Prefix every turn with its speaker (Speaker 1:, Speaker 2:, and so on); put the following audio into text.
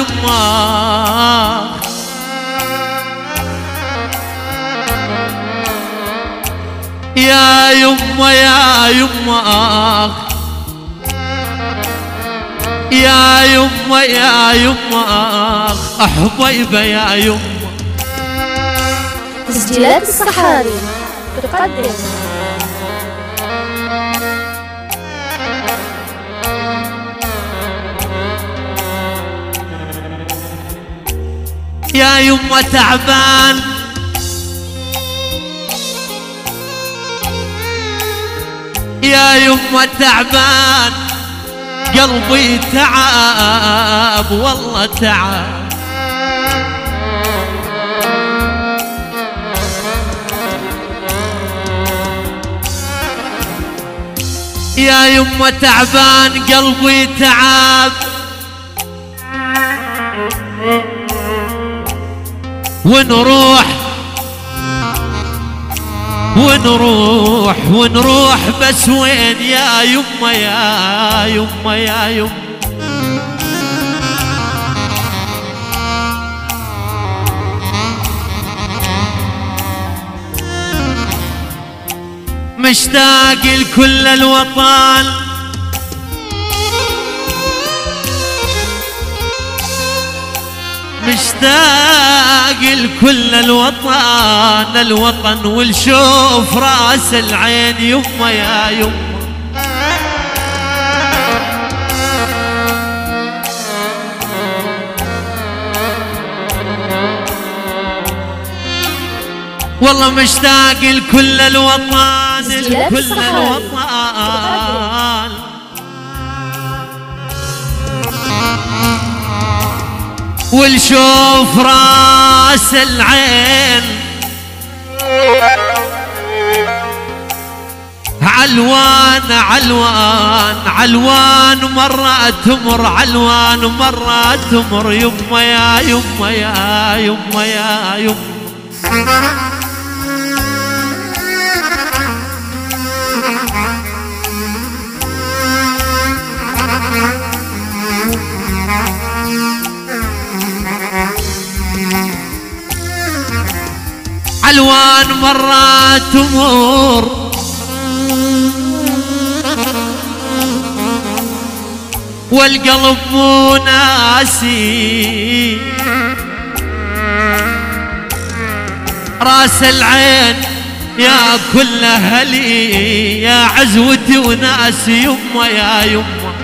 Speaker 1: يما يا يما يا يما يا يما يا يما حبيبة يا يما.
Speaker 2: تسجيلات الصحاري تقدم
Speaker 1: يا يما تعبان يا يما تعبان قلبي تعب والله تعب يا يما تعبان قلبي تعب ونروح ونروح ونروح بس وين يا يما يا يما يا يما. مشتاق لكل الوطن مشتاق لكل الوطن الوطن والشوف راس العين يما يا يما. والله مشتاق لكل الوطن لكل الوطن والشوف راس العين علوان علوان علوان مرة تمر علوان مرة تمر يما يا يما يا يما يا يما. علوان مرات تمر والقلب مو ناسي راس العين يا كل اهلي يا عزوتي وناسي يما يا يما.